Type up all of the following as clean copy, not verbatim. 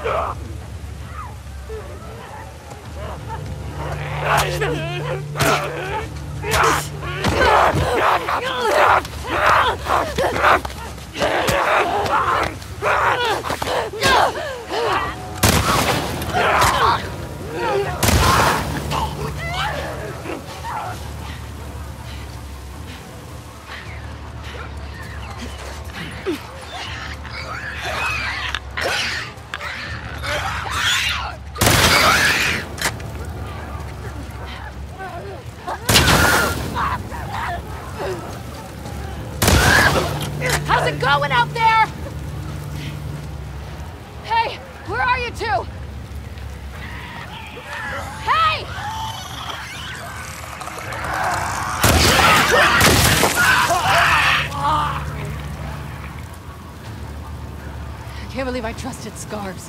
How's it going out there? Hey, where are you two? Hey! I can't believe I trusted Scars.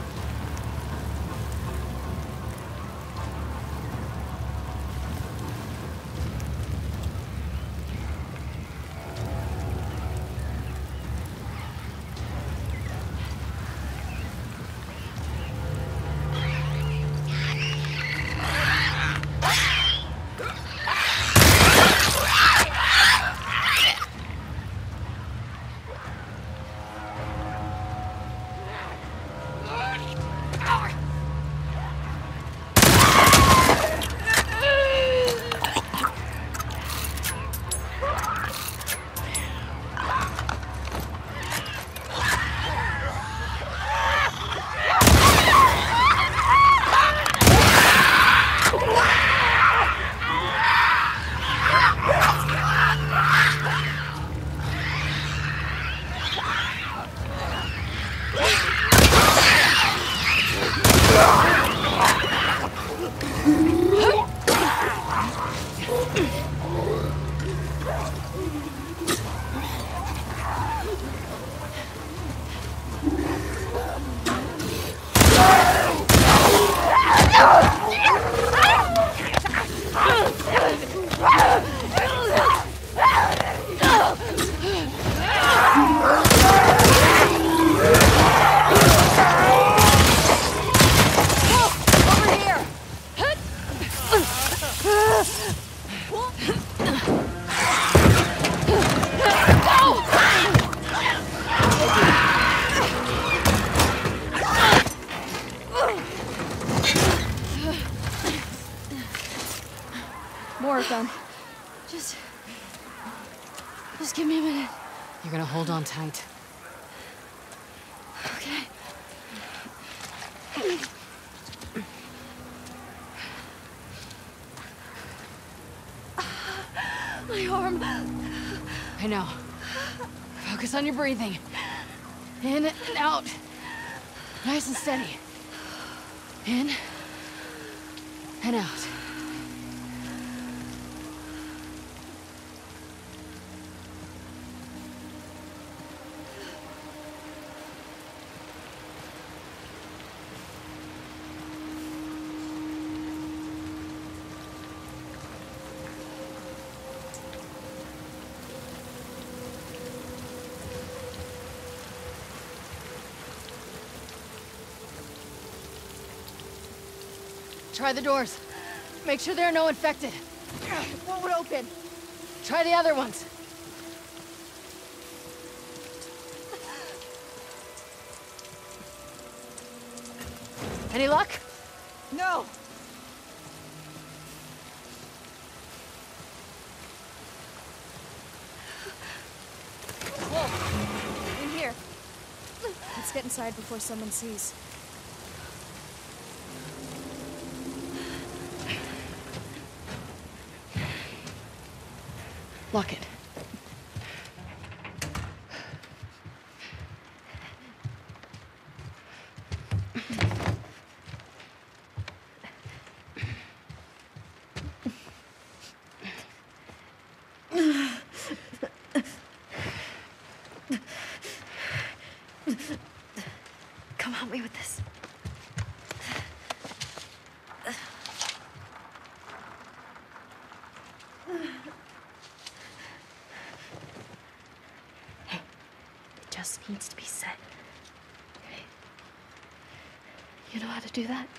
More of them. Just give me a minute. You're gonna hold on tight. Okay. My arm. I know. Focus on your breathing. In and out. Nice and steady. In and out. Try the doors. Make sure there are no infected. What would open? Try the other ones. Any luck? No. Whoa. In here. Let's get inside before someone sees. Lock it. Come help me with this. You know how to do that?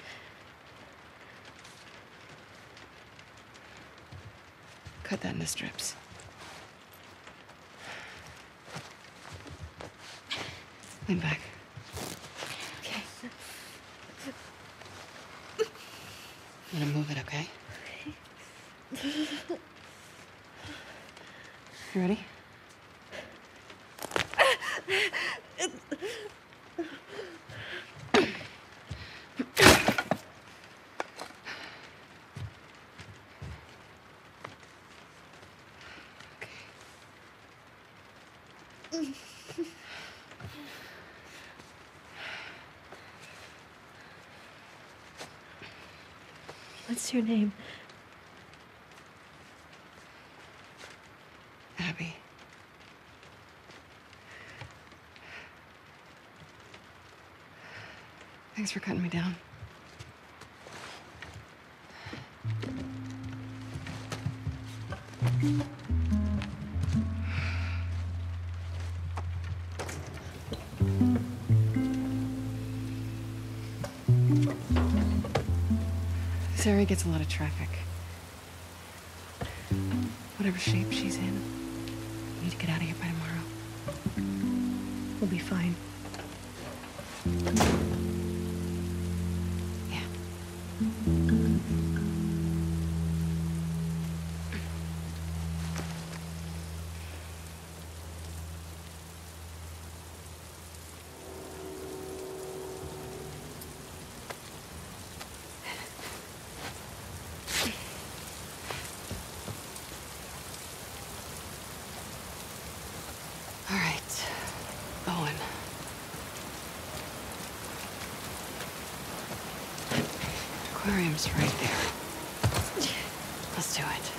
Cut that into strips. Lean back. Okay. I'm gonna move it, okay? You ready? What's your name? Abby. Thanks for cutting me down. This area gets a lot of traffic. Whatever shape she's in, we need to get out of here by tomorrow. We'll be fine. Yeah. All right, Owen. Aquarium's right there. Let's do it.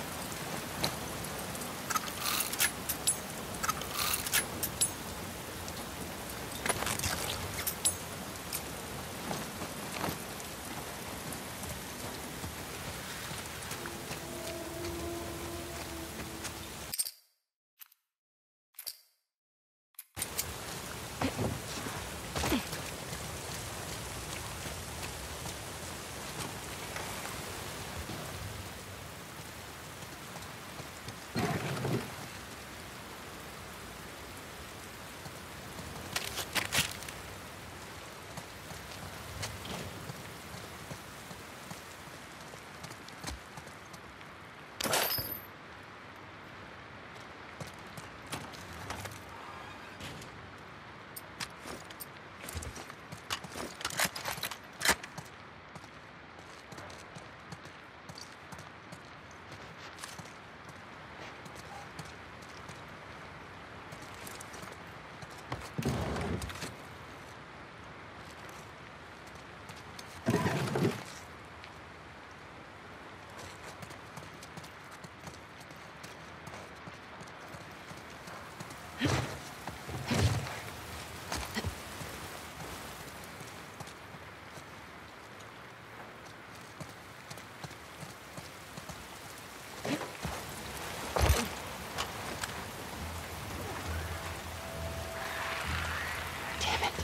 Damn it.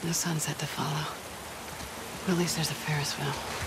No sunset to follow. But at least there's a Ferris wheel.